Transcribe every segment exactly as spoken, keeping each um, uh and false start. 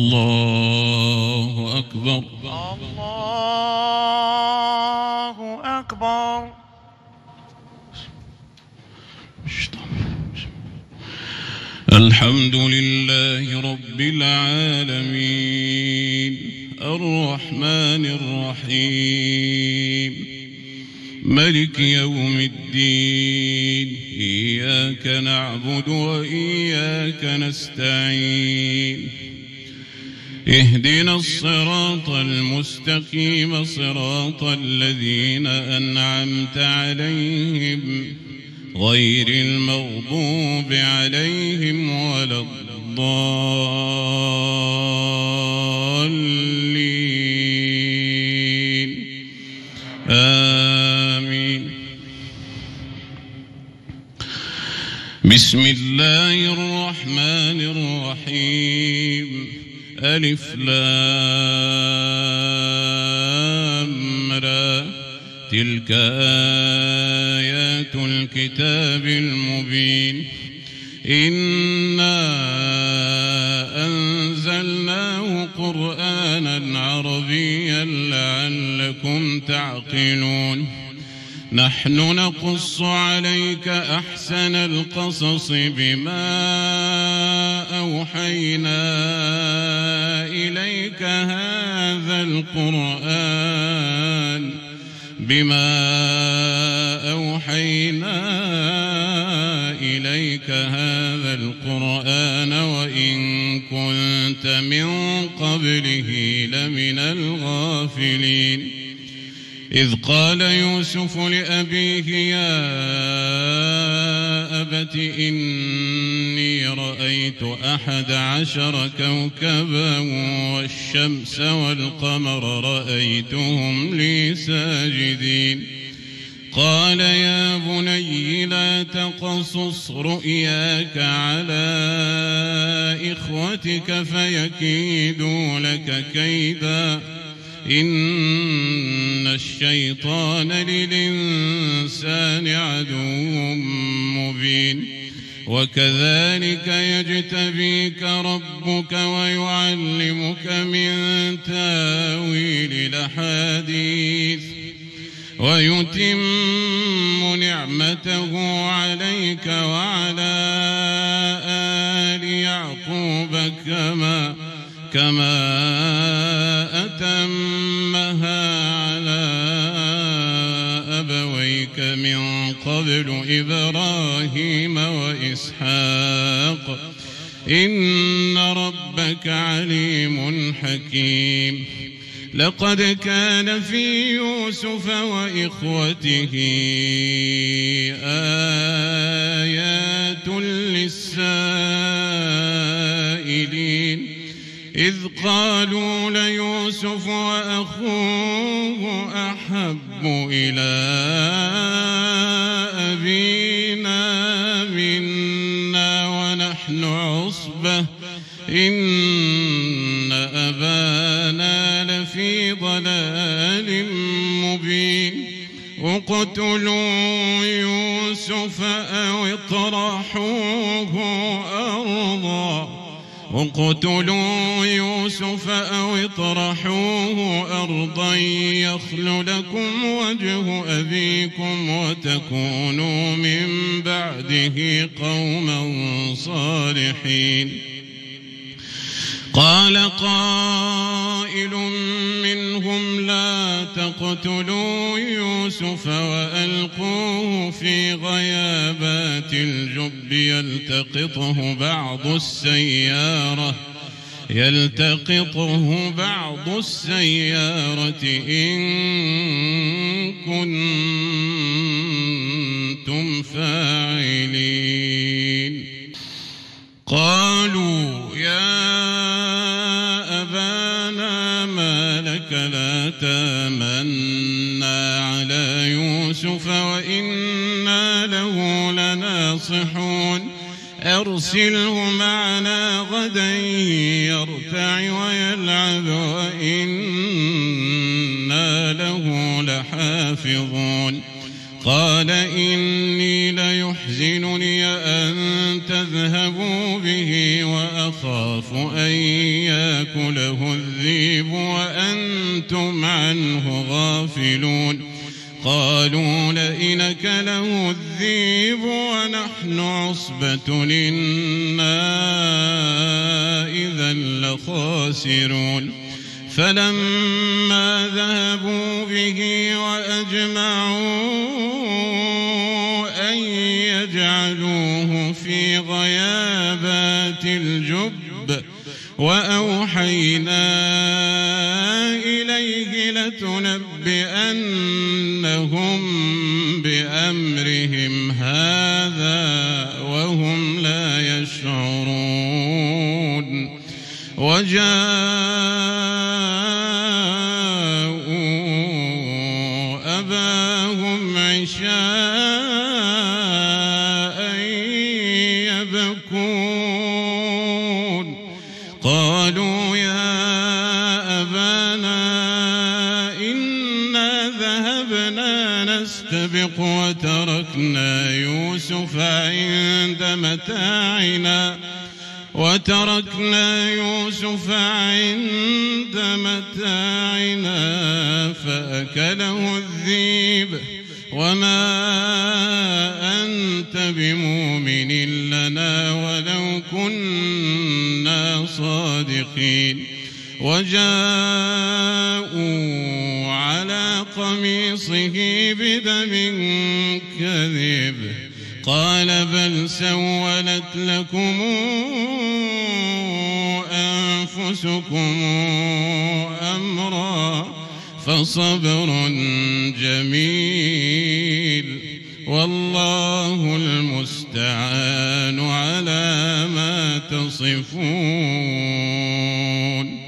الله أكبر. الله أكبر. الحمد لله رب العالمين الرحمن الرحيم ملك يوم الدين إياك نعبد وإياك نستعين اهدنا الصراط المستقيم صراط الذين أنعمت عليهم غير المغضوب عليهم ولا الضالين آمين. بسم الله الرحمن الرحيم ألف لام را تلك آيات الكتاب المبين إنا أنزلناه قرآنا عربيا لعلكم تعقلون. نحن نقص عليك أحسن القصص بما أوحينا إليك هذا القرآن بما أوحينا إليك هذا القرآن وإن كنت من قبله لمن الغافلين. إذ قال يوسف لأبيه يا أبت إني رأيت أحد عشر كوكبا والشمس والقمر رأيتهم لي ساجدين. قال يا بني لا تقصص رؤياك على إخوتك فيكيدوا لك كيدا إن الشيطان للإنسان عدو مبين. وكذلك يجتبيك ربك ويعلمك من تاويل الأحاديث ويتم نعمته عليك وعلى آل يعقوب كما كما أتمها على أبويك من قبل إبراهيم وإسحاق إن ربك عليم حكيم. لقد كان في يوسف وإخوته آيات للسائلين إذ قالوا ليوسف وأخوه أحب إلى أبينا منا ونحن عصبة إن أبانا لفي ضلال مبين. اقتلوا يوسف أو اطرحوه أرضا اقتلوا يوسف أو اطرحوه أرضا يخل لكم وجه أبيكم وتكونوا من بعده قوما صالحين. قال قائل منهم لا تقتلوا يوسف وألقوه في غيابات الجب يلتقطه بعض السيارة يلتقطه بعض السيارة إن كنتم فاعلين. قالوا يا أبانا ما لك لا تامنا على يوسف وإنا له لناصحون أرسله معنا غدا يرتع ويلعب وإنا له لحافظون. قال إني ليحزنني أن تذهبوا به وأخاف يخاف أن يأكله الذئب وأنتم عنه غافلون قالوا لئن أكله الذئب ونحن عصبة إنا إذا لخاسرون فلما ذهبوا به وأجمعوا أن يجعلوه في غيابات الجب وأوحينا إليه لتنبئنهم بأمرهم هذا وهم لا يشعرون وجاءوا أباهم عشاء يبكون قالوا يا أبانا إنا ذهبنا نستبق وتركنا يوسف عند متاعنا وتركنا يوسف عند متاعنا فأكله الذئب وما أنت بمؤمن لنا ولو كنا صادقين وجاءوا على قميصه بدم كذب قال بل سولت لكم أنفسكم أمرا فصبر جميل والله المستعان على ما تصفون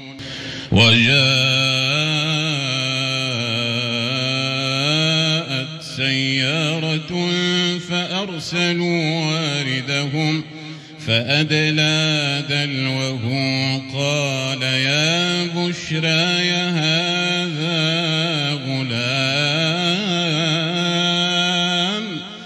وجاءت سيارة فأرسلوا واردهم فأدلى دلوه قال يا بشرى يا هذا غلام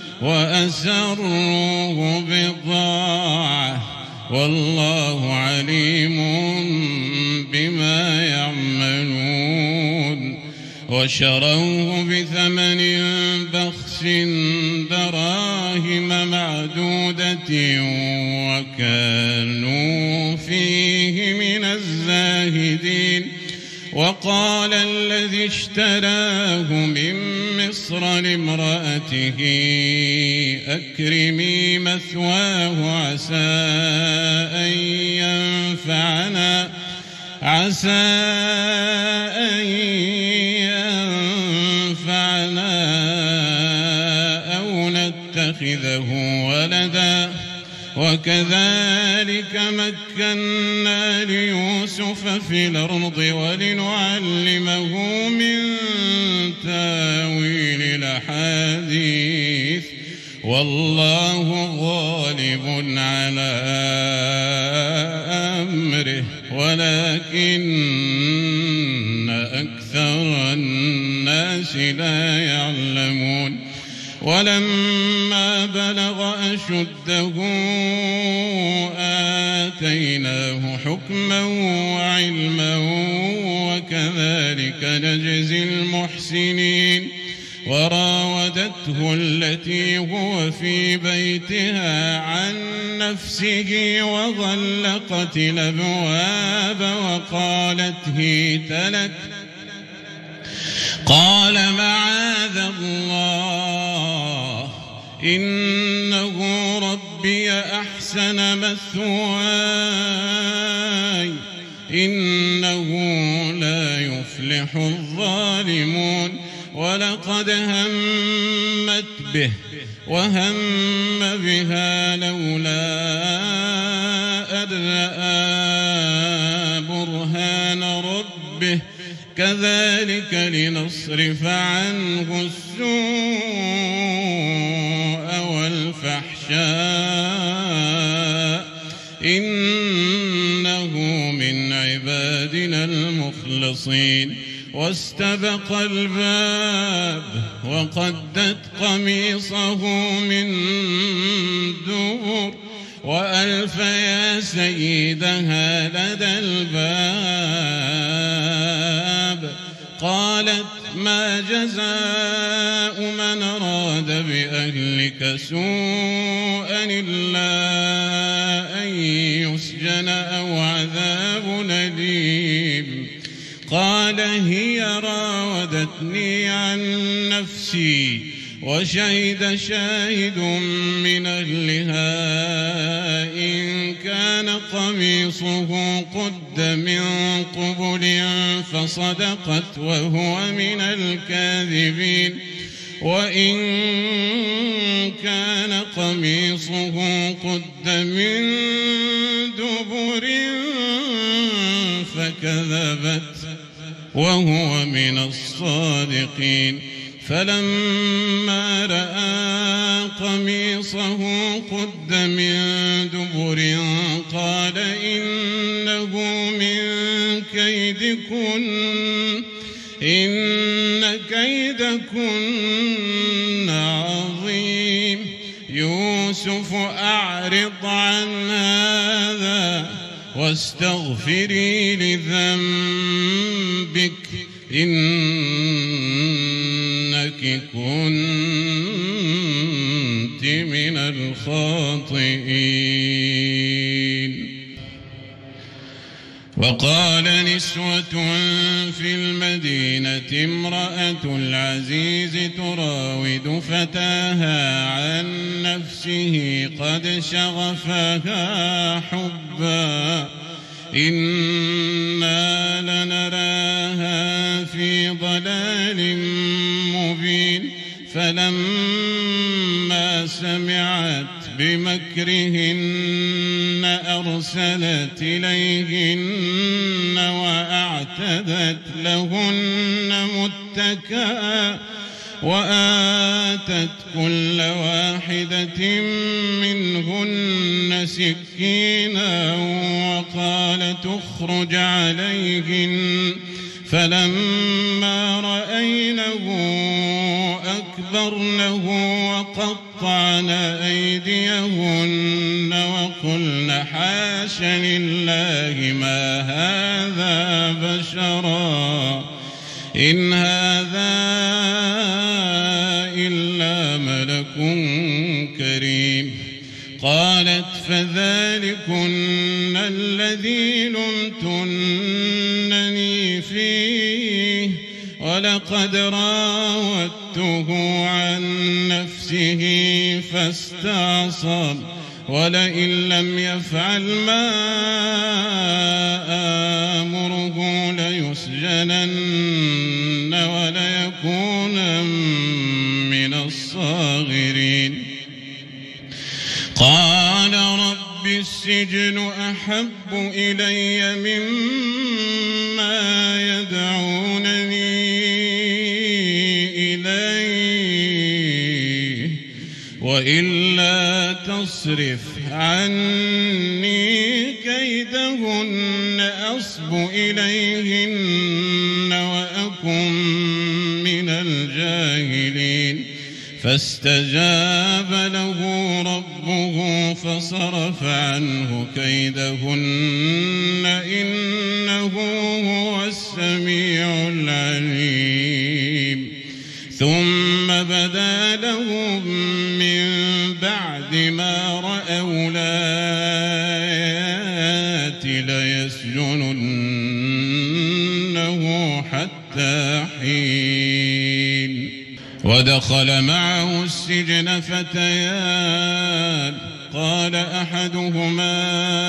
وأسروه بضاعة والله عليم بما يعملون وشروه بثمن بخس دراهم معدودة وكانوا فيه من الزاهدين وقال الذي اشتراه من مصر لامرأته أكرمي مثواه عسى أن ينفعنا عسى أن ينفعنا أو نتخذه ولدا وكذلك مكنا ليوسف في الأرض ولنعلمه من تاويل الأحاديث والله غالب على أمره ولكن أكثر الناس لا يعلمون ولما بلغ أشده آتيناه حكما وعلما وكذلك نجزي المحسنين وراودته التي هو في بيتها عن نفسه وغلقت الأبواب وقالت هيت لك قال معاذ الله إنه ربي أحسن مثواي إنه لا يفلح الظالمون ولقد همت به وهم بها لولا أن رأى برهان ربه كذلك لنصرف عنه السوء والفحشاء إنه من عبادنا المخلصين واستبق الباب وقدت قميصه من دبر وألف يا سيدها لدى الباب. قالت ما جزاء من أراد بأهلك سوءا إلا أن يسجن أو عذاب أليم. قال هي راودتني عن نفسي وشهد شاهد من أهلها إن كان قميصه قد من قبل فصدقت وهو من الكاذبين وإن كان قميصه قد من دبر فكذبت وهو من الصادقين. فلما رأى قميصه قد من دبر قال إنه من كيدكن إن كيدكن عظيم. يوسف أعرض عن هذا واستغفري لذنبك إنك كنت من الخاطئين. وقال نسوة في المدينة امرأة العزيز تراود فتاها عن نفسه قد شغفها حبا إنا لنراها في ضلال مبين. فلما سمعت بمكرهن أرسلت إليهن وأعتدت لهن متكئا وآتت كل واحدة منهن سكينا وقالت اخرج عليهن. فلما رأينه أكبرنه وقطعن أيديهن وقلن حاش لله ما هذا بشرا إن هذا إلا ملك كريم. قالت فذلكن الذي لمتنني فيه ولقد راودته عن نفسه فاستعصم ولئن لم يفعل ما آمره ليسجنن وليكون من الصاغرين. قال رب السجن أحب إلي مما يدعونني إليه وإلا تصرف عني كيدهن أصب إليهن وأكن من الجاهلين. فاستجاب له ربه فصرف عنه كيدهن إنه هو السميع العليم. ثم بدا لهم من بعد ما رأوا الآيات ليسجننه حتى حين. ودخل معه السجن فتيان قال أحدهما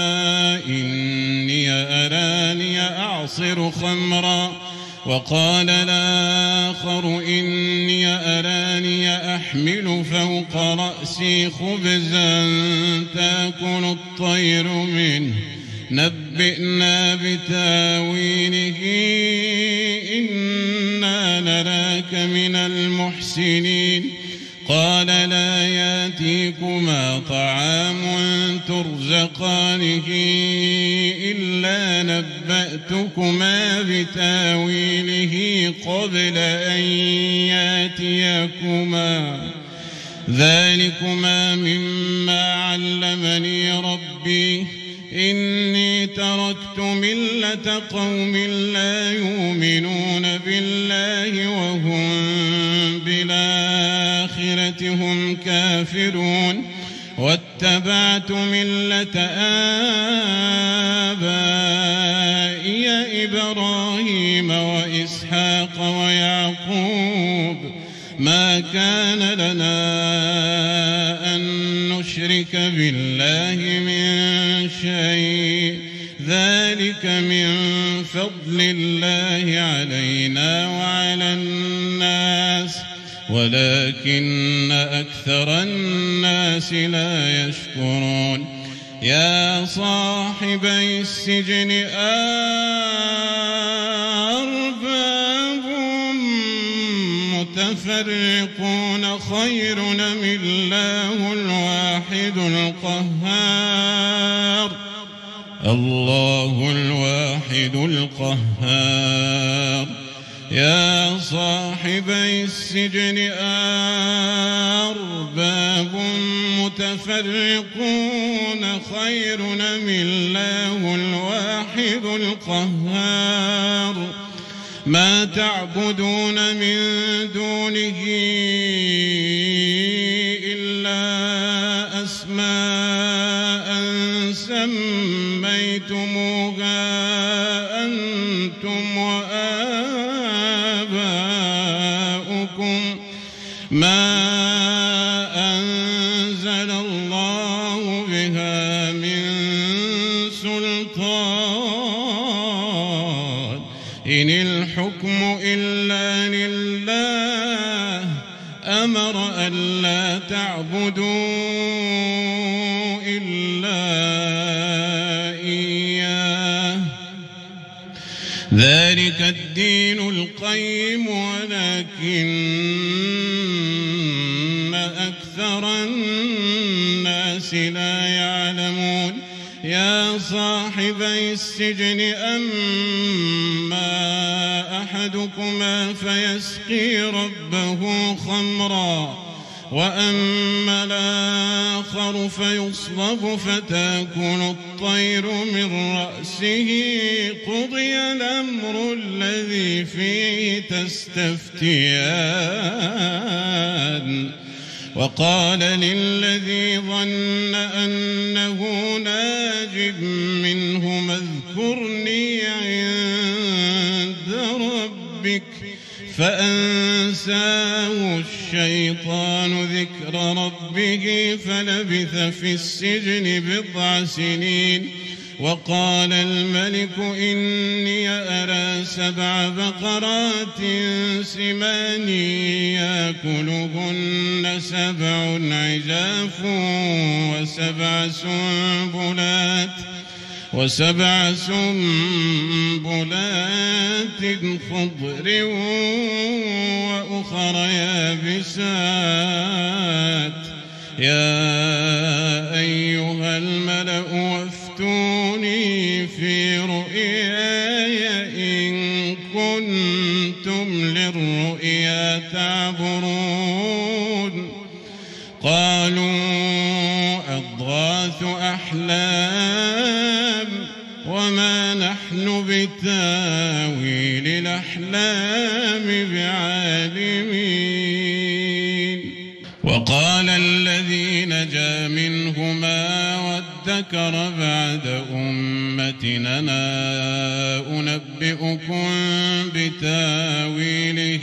إني أراني أعصر خمرا وقال الآخر إني أراني أحمل فوق رأسي خبزا تأكل الطير منه نبئنا بتاويله إنا نراك من المحسنين. قال لا ياتيكما طعام ترزقانه إلا نبأتكما بتاويله قبل أن ياتيكما ذلكما مما علمني ربي إني تركت ملة قوم لا يؤمنون بالله وهم بالآخرة هم كافرون واتبعت ملة آبائي إبراهيم وإسحاق ويعقوب ما كان لنا أن نشرك بالله من شيء ذلك من فضل الله علينا وعلى الناس ولكن أكثر الناس لا يشكرون يا صاحبي السجن أرباب متفرقون خير أم الله الواحد القهار الله الواحد القهار يا صاحبي السجن أرباب متفرقون خير أم الله الواحد القهار ما تعبدون من دونه إلا أسماء سميتموها أنتم وآباؤكم ما أنزل الله بها من سلطان إن الحكم إلا لله أمر ألا تعبدوا إلا إياه ذلك الدين القيم ولكن أكثر الناس لا يعلمون يا صاحبي السجن أما أحدكما فيسقي ربه خمرا وأما الآخر فيصلب فتأكل الطير من رأسه قضي الأمر الذي فيه تستفتيان وقال للذي ظن أنه ناج منهما اذكرني عند ربك فأنساه الشيطان ذكر ربه فلبث في السجن بضع سنين وقال الملك إني أرى سبع بقرات سمان يأكلهن سبع عجاف وسبع سنبلات وسبع سنبلات خضر وأخر يابسات يا أيها الملأ وافتوني في رؤياي إن كنتم للرؤيا تعبرون قالوا أضغاث أحلام وما نحن بتاويل الأحلام بعالمين وقال الذي نجا منهما وادكر بعد أمتنا أنا أنبئكم بتاويله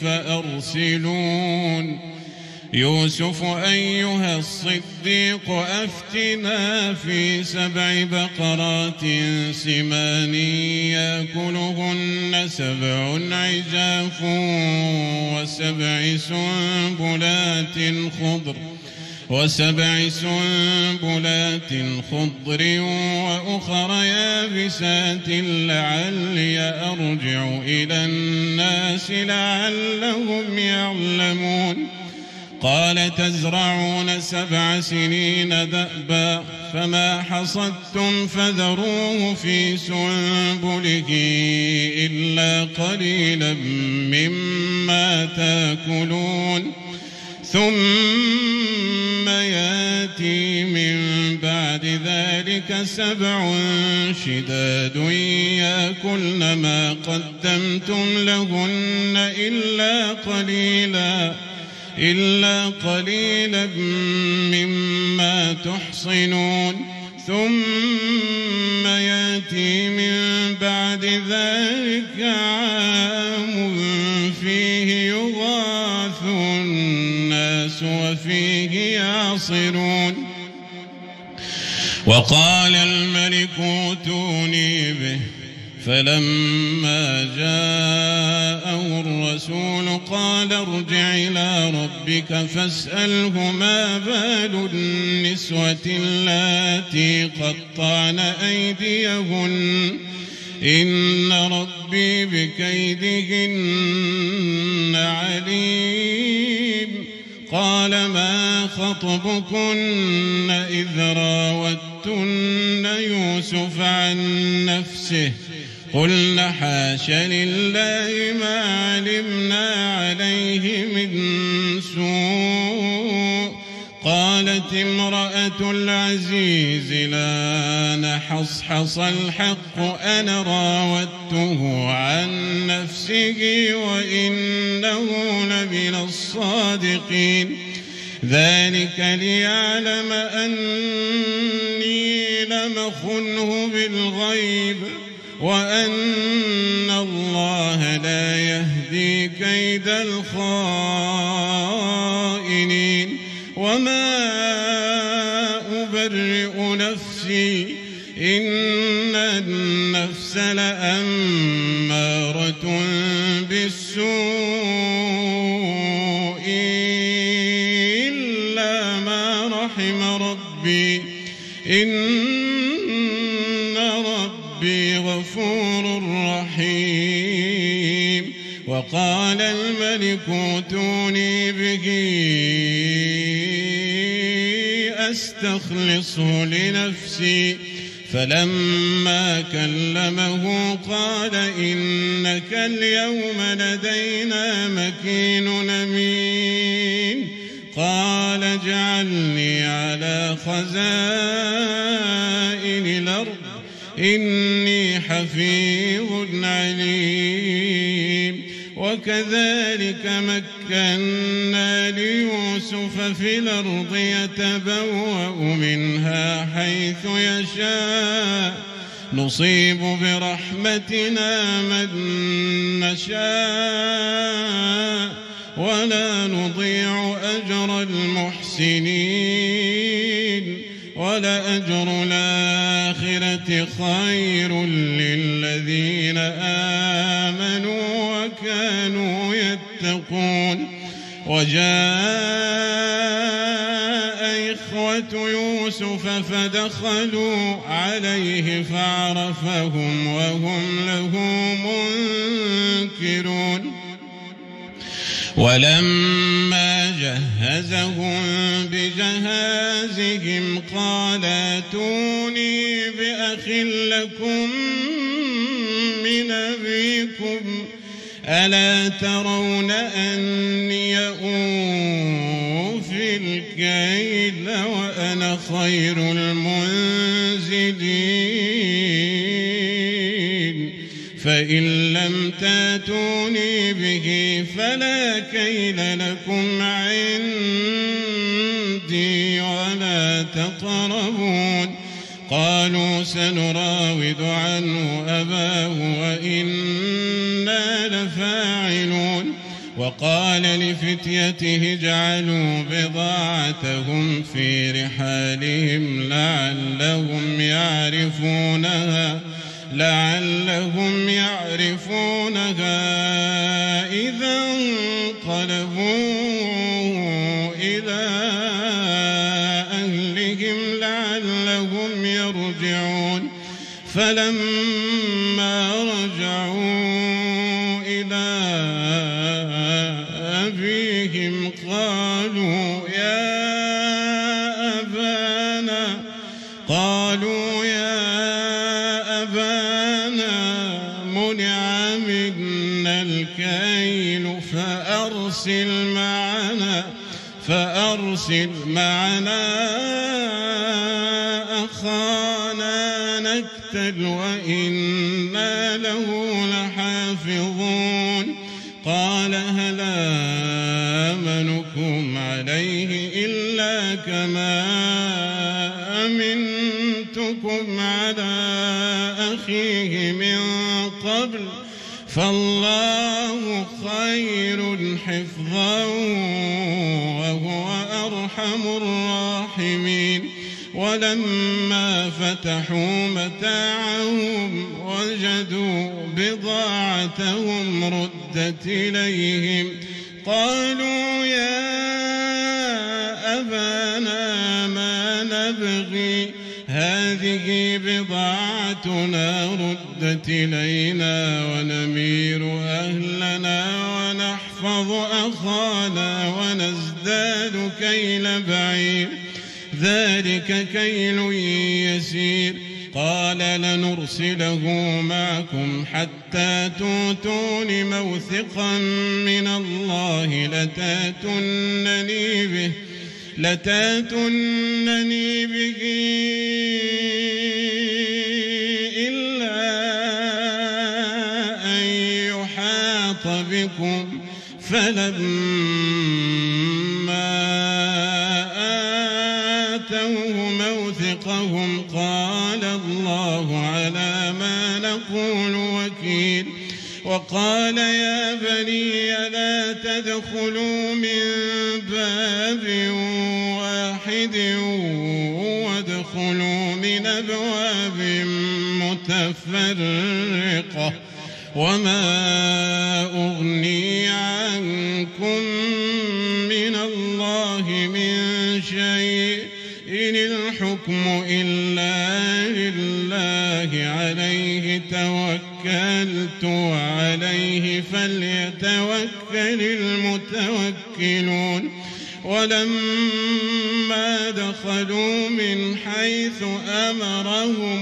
فأرسلون يوسف أيها الصديق أفتنا في سبع بقرات سمان يأكلهن سبع عجاف وسبع سنبلات خضر وسبع سنبلات خضر وأخر يابسات لعلي أرجع إلى الناس لعلهم يعلمون قال تزرعون سبع سنين دأبا فما حصدتم فذروه في سنبله إلا قليلا مما تأكلون ثم يأتي من بعد ذلك سبع شداد يأكلن ما قدمتم لهن إلا قليلا إلا قليلا مما تحصنون ثم يأتي من بعد ذلك عام فيه يغاث الناس وفيه يعصرون وقال الملك ائتوني به فلما جاءه الرسول قال ارجع إلى ربك فاسأله ما بال النسوة اللاتي قطعن أيديهن إن ربي بكيدهن عليم قال ما خطبكن إذ راوتن يوسف عن نفسه قلنا حاش لله ما علمنا عليه من سوء قالت امرأة العزيز لا نحصحص الحق أنا راودته عن نفسه وإنه لمن الصادقين ذلك ليعلم أني لم أخنه بالغيب وأن الله لا يهدي كيد الخائنين وما أبرئ نفسي إن النفس لأمارة بالسوء إلا ما رحم ربي إن ربي غفور رحيم وقال الملك ائتوني به أستخلصه لنفسي فلما كلمه قال إنك اليوم لدينا مكين أمين قال اجعلني على خزائن الأرض إني حفيظ عليم وكذلك مكنا ليوسف في الأرض يتبوأ منها حيث يشاء نصيب برحمتنا من نشاء ولا نضيع أجر المحسنين ولأجر الآخرة خير للذين آمنوا وكانوا يتقون وجاء إخوة يوسف فدخلوا عليه فعرفهم وهم له منكرون ولما جهزهم بجهازهم قال ائتوني بأخ لكم من أبيكم ألا ترون أني أوفي الكيل وأنا خير المنزلين فإن لم تاتوني به فلا كيل لكم عندي ولا تقربون قالوا سنراود عنه أباه وإنا لفاعلون وقال لفتيته اجعلوا بضاعتهم في رحالهم لعلهم يعرفونها لعلهم يعرفونها إذا انقلبوا إلى أهلهم لعلهم يرجعون فلما رجعوا إلى أبيهم قالوا يا أبانا قالوا يا أبانا منع منا الكيل فأرسل معنا فأرسل معنا أخانا نكتل وإنا له لحافظون قال هل آمنكم عليه إلا كما أمنتكم على أخيه من قبل فالله خير حفظا وهو أرحم الراحمين ولما فتحوا متاعهم وجدوا بضاعتهم ردت إليهم قالوا يا أبانا ما نبغي هذه بضاعتنا ردت إلينا ونمير أهلنا ونحفظ أخانا ونزداد كيل بعير ذلك كيل يسير قال لنرسله معكم حتى توتون موثقا من الله لتاتونني به لتاتونني به إلا أن يحاط بكم فلما آتوه موثقهم قال الله على ما نقول وكيل وقال يا بني لا تدخلوا من باب واحد وادخلوا من أبواب متفرقة وما أغني عنكم من الله من شيء إن الحكم إلا لله عليه توكلت وعليه فليتوكل المتوكلون ولما دخلوا من حيث أمرهم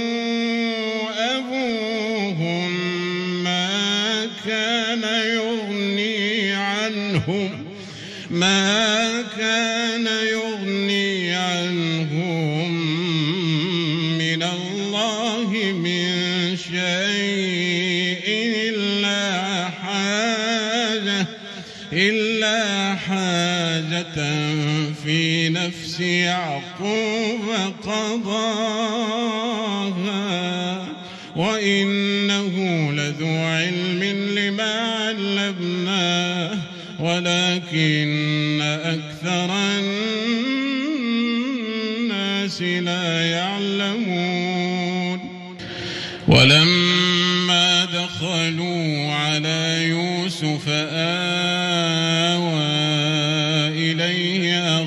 أبوهم ما كان يغني عنهم ما كان يغني عنهم من الله من شيء إلا حاجة إلا حاجة في نفس يعقوب قضاها وإنه لذو علم لما علمناه ولكن أكثر الناس لا يعلمون ولما دخلوا على يوسف آوى إليه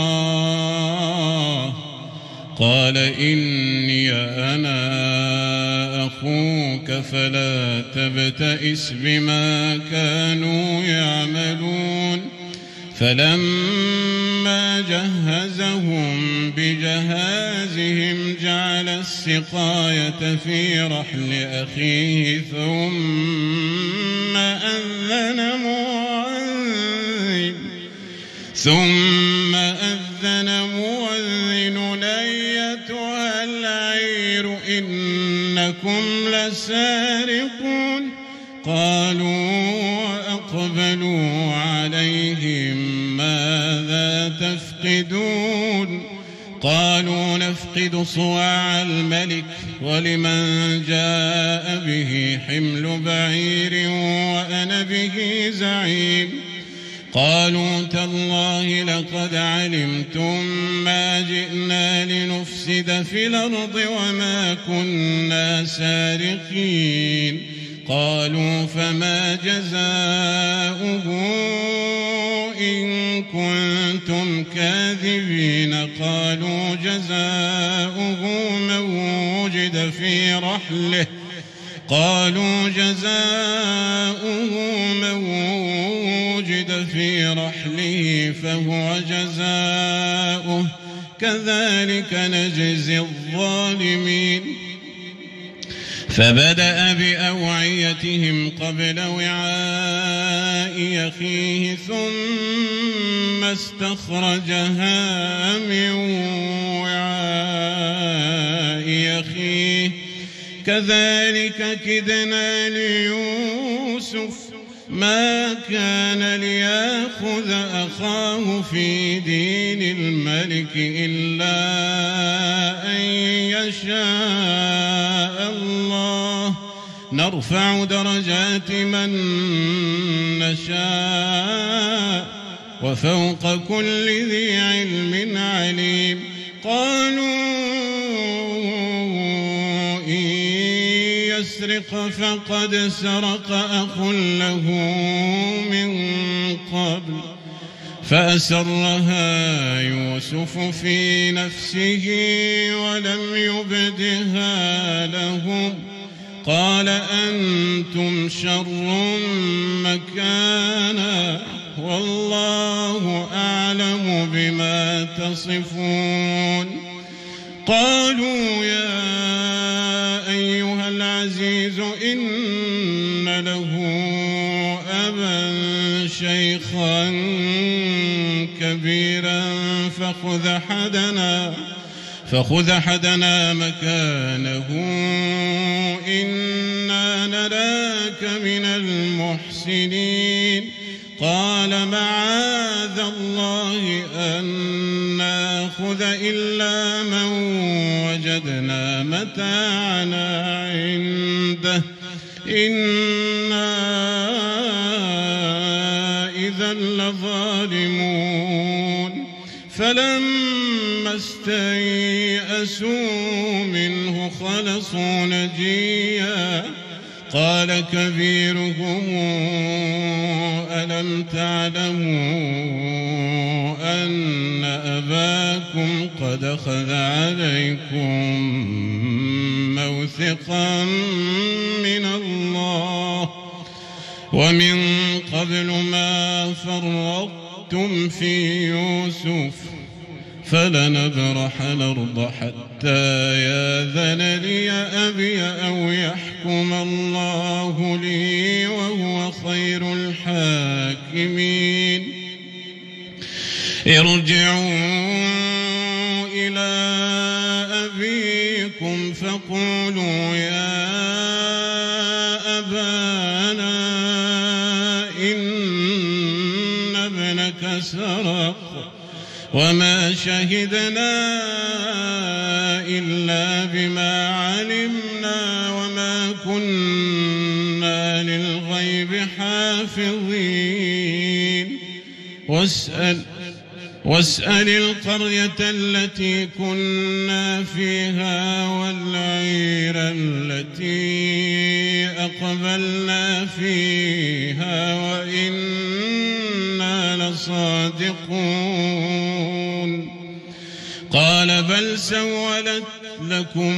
أخاه قال إني أنا أخوك فلا تبتئس بما كانوا يعملون فلما جهزهم بجهازهم جعل السقاية في رحل أخيه ثم أذن مؤذن ثم أذن مؤذن أيتها العير إنكم لسارقون قالوا وأقبلوا عليهم ماذا تفقدون قالوا نفقد صواع الملك ولمن جاء به حمل بعير وأنا به زعيم قالوا تالله لقد علمتم ما جئنا لنفسد في الأرض وما كنا سارقين قالوا فما جزاؤه إن كنتم كاذبين قالوا جزاؤه من وجد في رحله قالوا جزاؤه من وجد في رحله فهو جزاؤه كذلك نجزي الظالمين فبدأ بأوعيتهم قبل وعاء أخيه ثم استخرجها من وعاء كذلك كدنا ليوسف ما كان ليأخذ أخاه في دين الملك إلا أن يشاء الله نرفع درجات من نشاء وفوق كل ذي علم عليم. قالوا إن يسرق فقد سرق أخ له من قبل فأسرها يوسف في نفسه ولم يبدها لهم قال أنتم شر مكانا والله أعلم بما تصفون. قالوا يا أيها العزيز إن له أبا شيخا كبيرا فخذ أحدنا فخذ أحدنا مكانه إنا نراك من المحسنين. قال معاذ الله أن نأخذ إلا من وجدنا متاعنا عنده إنا إذا لظالمون. فلما استيئسوا منه خلصوا نجيا قال كبيرهم ألم تعلموا أن أباكم قد أخذ عليكم موثقا من الله ومن قبل ما فرطتم في يوسف فلنبرح الأرض حتى يأذن لي أبي أو يحكم الله لي وهو خير الحاكمين. ارجعوا إلى أبيكم فقولوا يا أبانا إن ابنك سرق وما شهدنا إلا بما علمنا وما كنا للغيب حافظين. واسأل واسأل القرية التي كنا فيها والعير التي أقبلنا فيها وإنا لصادقون. قال بل سولت لكم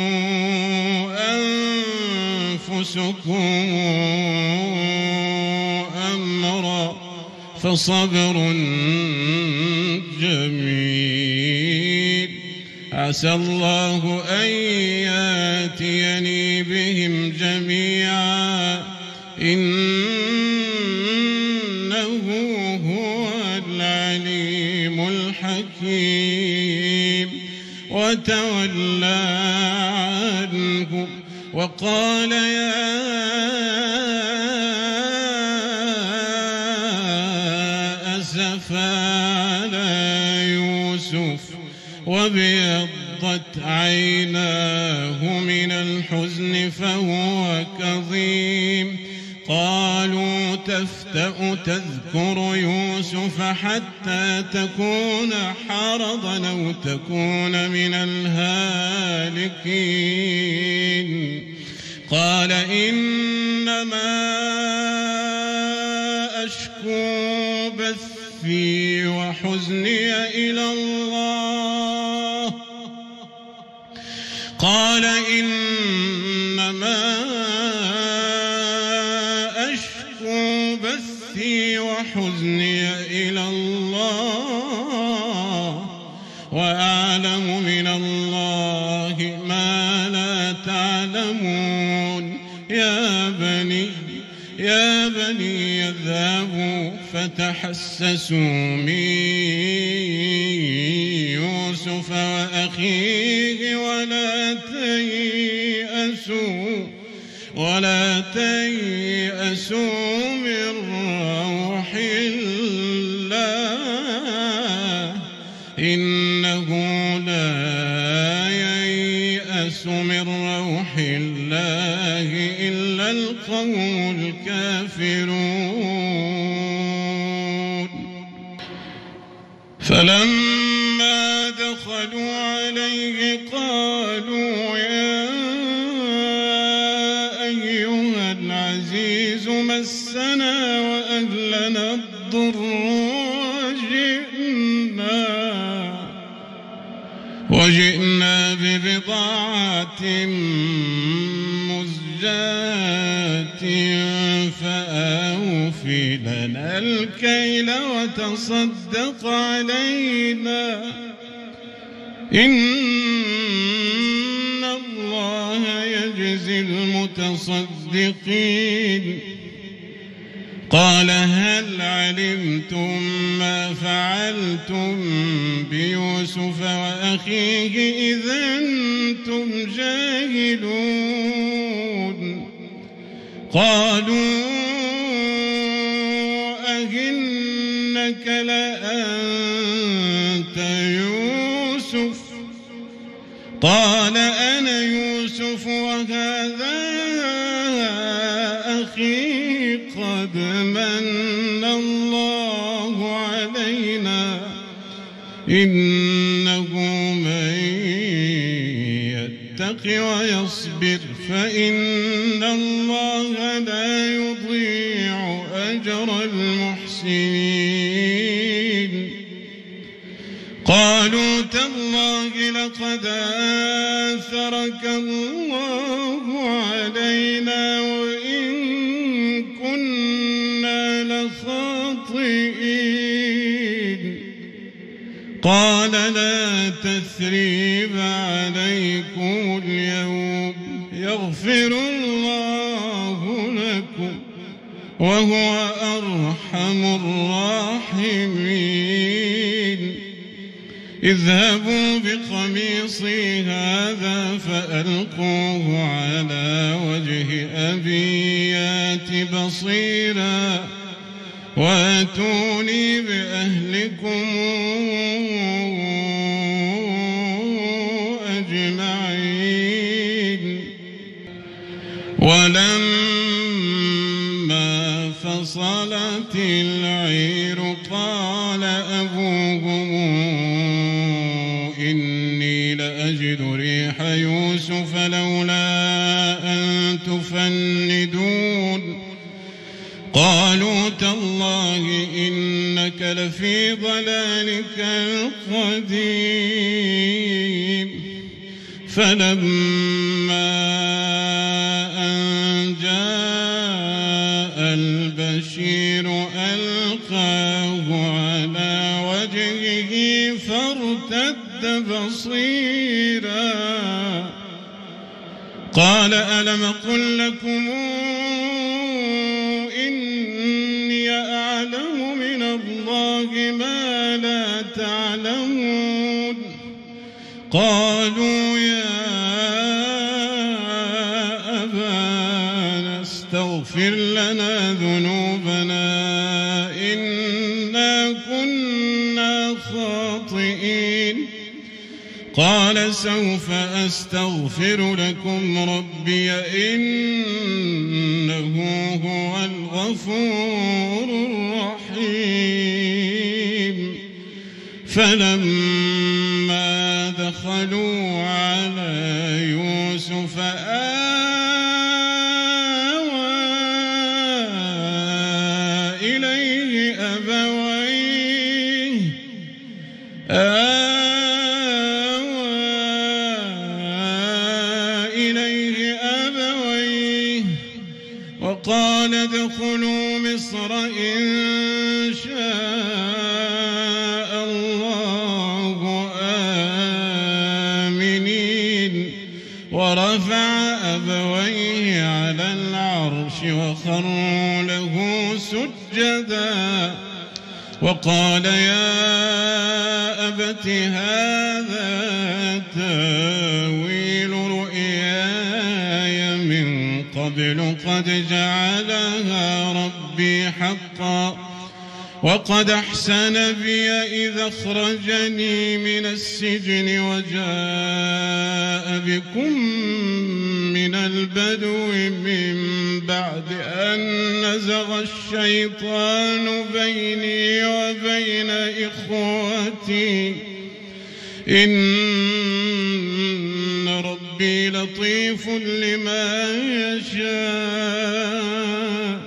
أنفسكم أمرا فصبر جميل عسى الله أن يأتيني بهم جميعا إنه هو العليم الحكيم. وتولى عنهم وقال يا أسفا على يوسف وابيضت عيناه من الحزن فهو كظيم. قالوا تفتأ تذكر يوسف حتى تكون حرضا أو تكون من الهالكين. قال إنما أشكو بثي وحزني إلى الله. قال إنما أشكو بثي وحزني إلى الله وأعلم من الله ما لا تعلمون. يا بني يا بني اذهبوا فتحسسوا من يوسف وأخيه ولا تيأسوا ولا تيأسوا من روح الله إنه لا ييأس من روح الله إلا القوم الكافرون. فلما دخلوا عليه قالوا يا أيها العزيز مسنا وأهلنا الضر وجئنا وجئنا ببضاعة مزجاة فأوف لنا الكيل وتصدق علينا إن الله يجزي المتصدقين. قال هل علمتم ما فعلتم بيوسف وأخيه إذا أنتم جاهلون؟ قالوا أئنك لأنت يوسف؟ قال أنا يوسف وهذا أخي قد من الله علينا إنه من يتق ويصبر فإن الله لا يضيع أجر المحسنين. قالوا تالله لقد آثرك الله علينا وإن كنا لخاطئين. قال لا تثريب عليكم اليوم يغفر الله لكم وهو أرحم الراحمين. اذهبوا بقميصي هذا فألقوه على وجه أبي يأت بصيرا وأتوني بأهلكم أجمعين. ولما فصلت العير قال أبوهم إني لأجد ريح يوسف لولا أن تفندون. قالوا تالله إنك لفي ضلالك القديم. فلما أن جاء البشير ألقاه على وجهه فارتد بصيرا قال ألم أقل لكم إني أعلم من الله ما لا تعلمون. قالوا يا أبانا استغفر لنا ذنوبنا إنا كنا خاطئين. قال سوف أستغفر لكم ربي إنه هو الغفور الرحيم. فلما دخلوا على يوسف آوى إليه أبويه وقال ادخلوا مصر إن شاء الله آمنين. ورفع أبويه على العرش وخروا له سجدا وقال يا أبت هذا تاويل رؤياي من قبل قد جعلها ربي حقا وقد أحسن بي إذا أخرجني من السجن وجاء بكم من البدو من بعد أن نزغ الشيطان بيني وبين إخوتي إن ربي لطيف لما يشاء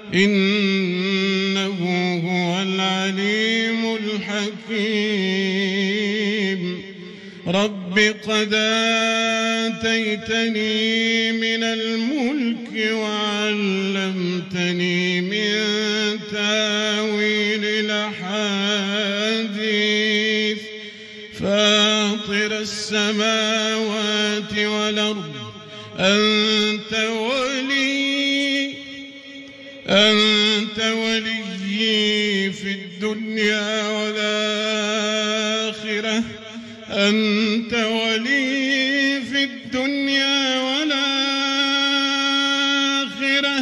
إنه هو العليم الحكيم رب قد آتيتني من الملك وعلمتني من تاويل الأحاديث فاطر السماوات والأرض أنت ولي أنت ولي في الدنيا والآخرة أنت ولي في الدنيا والآخرة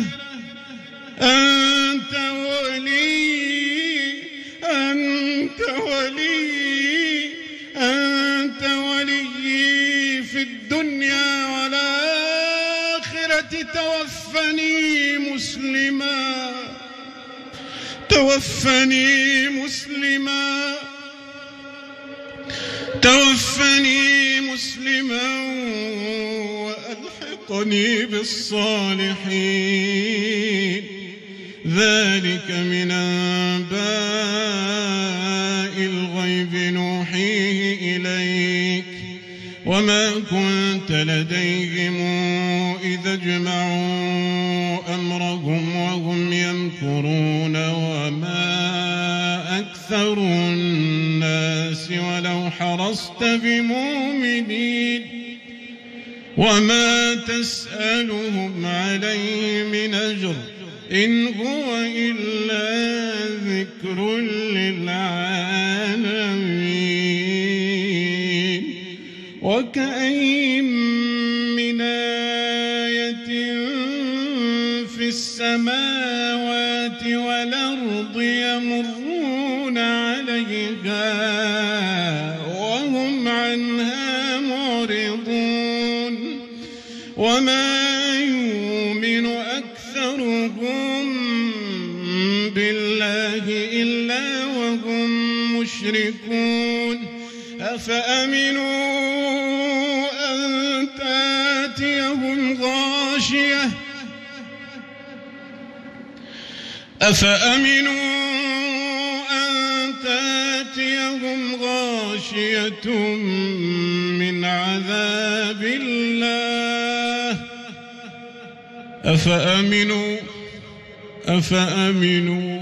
أنت ولي أنت ولي أنت ولي في الدنيا والآخرة توفني مسلما توفني مسلما توفني مسلما وألحقني بالصالحين ذلك من أنباء الغيب نوحيه إليك وما كنت لديهم إذا اجمعوا أمرهم وهم يمكرون وما أكثر الناس ولو حرصت بمؤمنين وما تسألهم عليه من أجر إن هو إلا ذكر للعالمين وكأين من آية في السماوات والأرض يمرون عليها وهم عنها معرضون وما يؤمن أكثرهم بالله إلا وهم مشركون أفأمنوا أن تأتيهم غاشية أفأمنوا أن تأتيهم غاشية من عذاب الله أفأمنوا أفأمنوا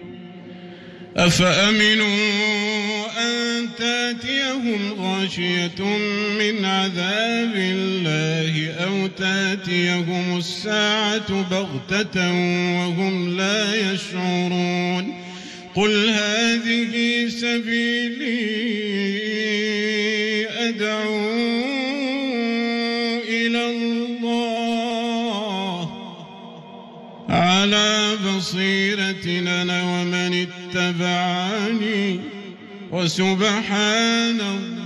أفأمنوا أن تأتيهم غاشية من عذاب الله أو تأتيهم الساعة بغتة وهم لا يشعرون قل هذه سبيلي أدعو إلى الله على بصيرة أنا ومن اتبعني وسبحان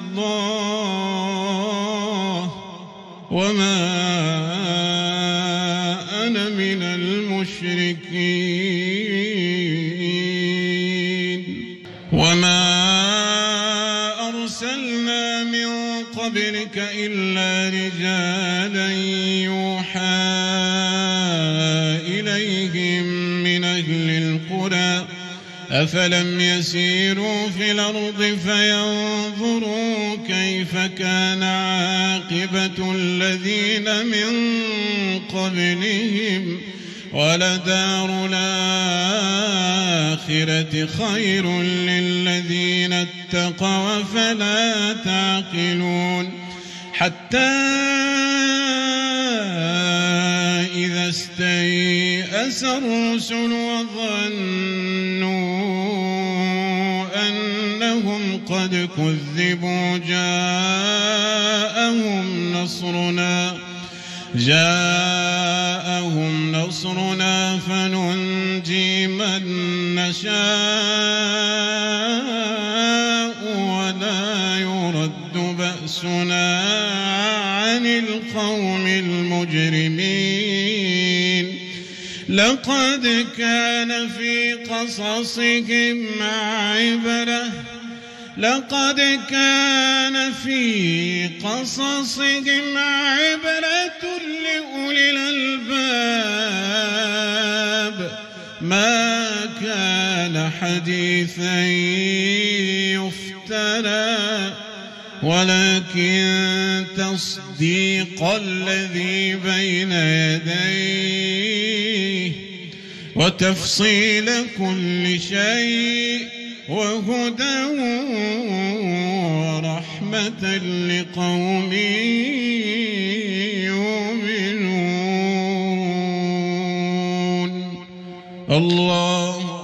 الله وما أنا من المشركين وما أرسلنا من قبلك إلا رجالا يوحى إليهم من أهل القرى أفلم يسيروا في الأرض فينظروا كيف كان عاقبة الذين من قبلهم ولدار الآخرة خير للذين اتقوا فلا تعقلون حتى إذا استيأس الرسل وظنوا أنهم قد كذبوا جاءهم نصرنا جاءهم بأسنا فننجي من نشاء ولا يرد بأسنا عن القوم المجرمين. لقد كان في قصصهم عبرة لقد كان في قصصهم عبرة لأولي الألباب ما كان حديثا يفترى ولكن تصديق الذي بين يديه وتفصيل كل شيء وهدى ورحمة لقوم يؤمنون. الله